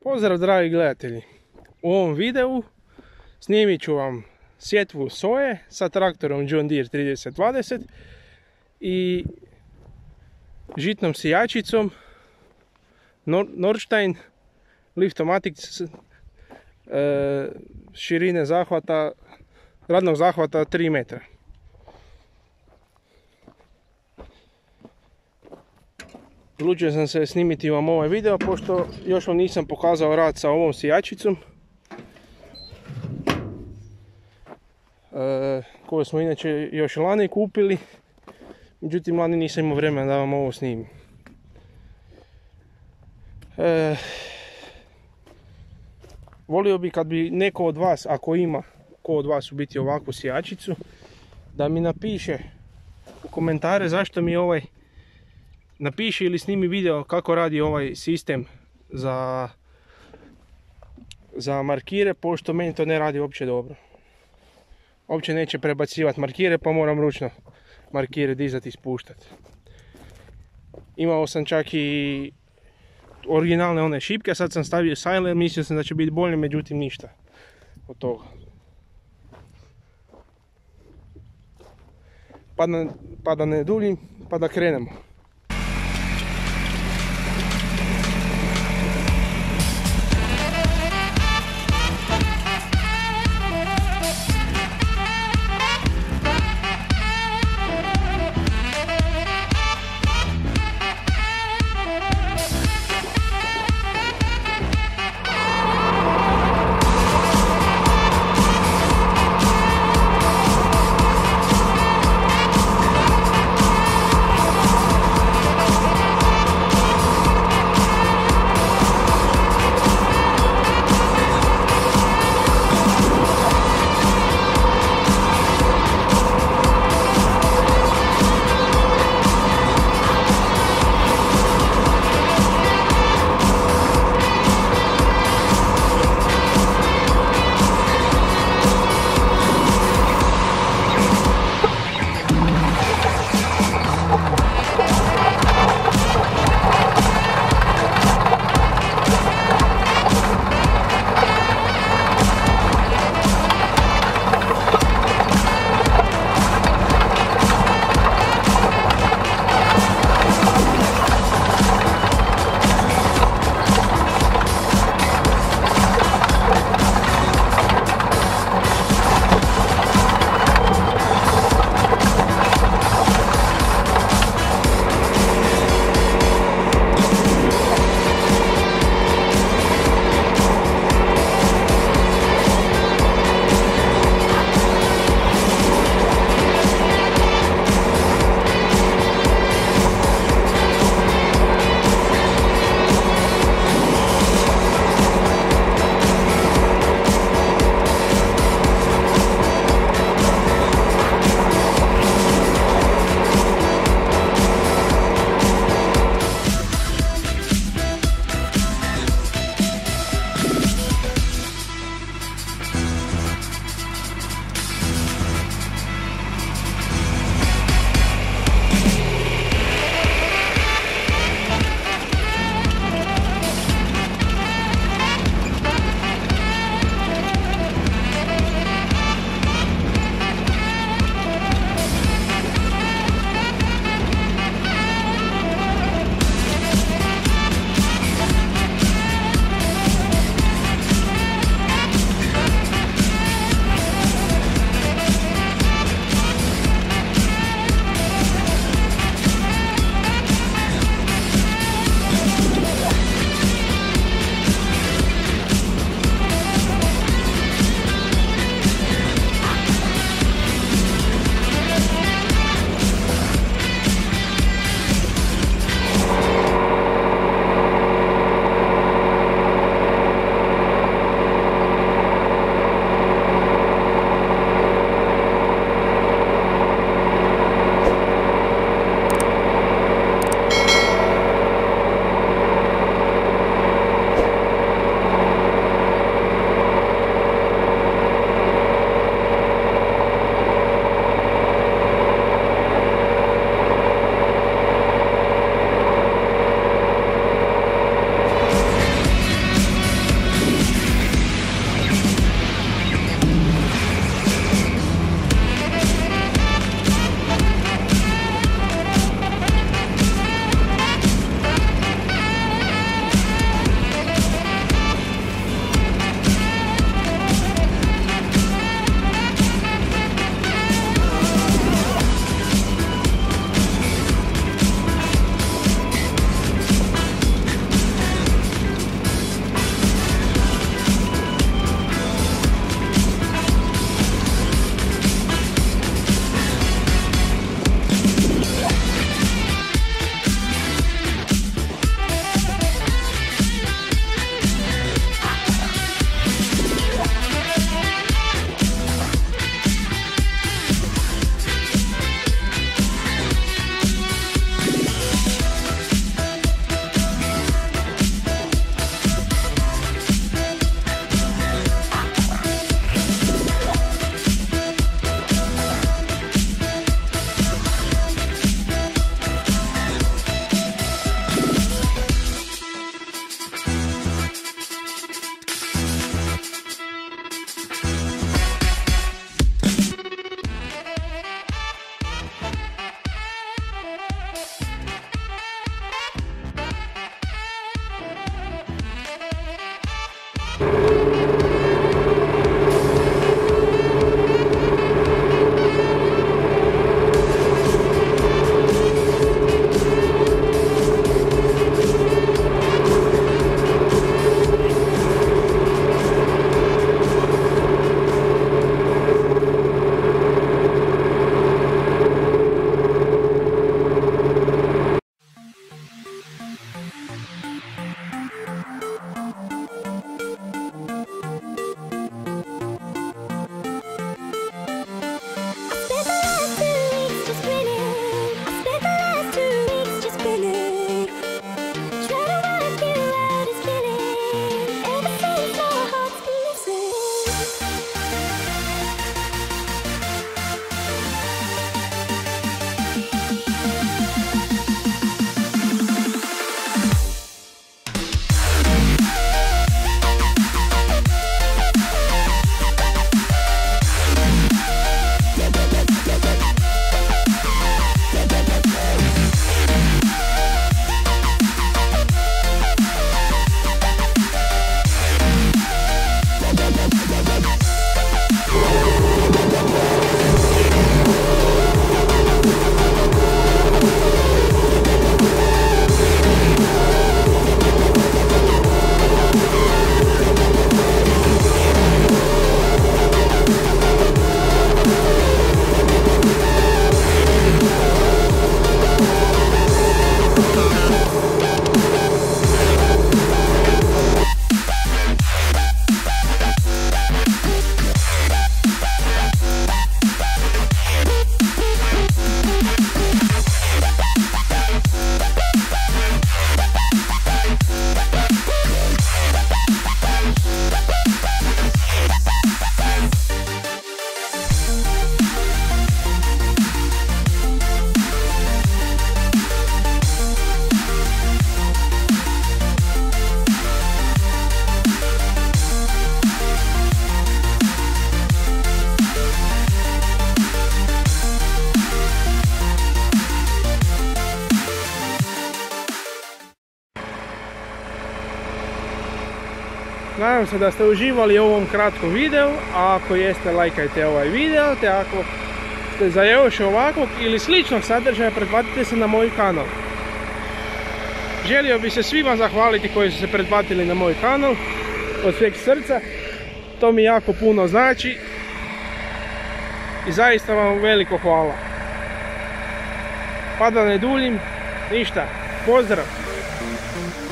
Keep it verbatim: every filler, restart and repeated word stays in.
Pozdrav dragi gledatelji, u ovom videu snimit ću vam sjetvu soje sa traktorom John Deere trideset dvadeset i žitnom sijačicom Nordstein Liftomatic e, širine zahvata, radnog zahvata tri metra. Odlučio sam se snimiti vam ovaj video, pošto još vam nisam pokazao rad sa ovom sijačicom. E, koju smo inače još lani kupili, međutim lani nisam imao vremena da vam ovo snimim. E, volio bi kad bi neko od vas, ako ima ko od vas u biti ovakvu sijačicu, da mi napiše u komentare zašto mi ovaj napiši ili snimi video kako radi ovaj sistem za, za markire, pošto meni to ne radi uopće dobro. Uopće neće prebacivati markire, pa moram ručno markire dizati i spuštati. Imao sam čak i originalne one šipke, sad sam stavio sajler, mislio sam da će biti bolje, međutim ništa od toga. Pa da, pa da ne duljim, pa da krenemo. Nadam se da ste uživali u ovom kratkom videu, a ako jeste, lajkajte ovaj video, te ako ste za još ovakvog ili sličnog sadržaja, pretplatite se na moj kanal. Želio bi se svima zahvaliti koji su se pretplatili na moj kanal, od sveg srca, to mi jako puno znači i zaista vam veliko hvala. Pa da ne duljim, ništa, pozdrav!